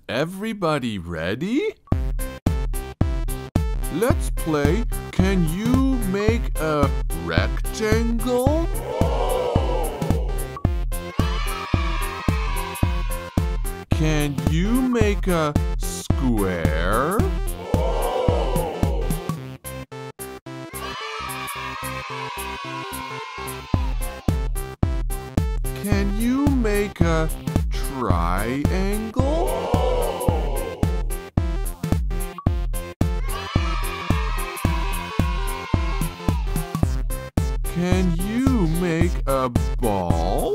Everybody ready? Let's play Can You Make a Rectangle? Can you make a square? Can you make a triangle? Can you make a ball?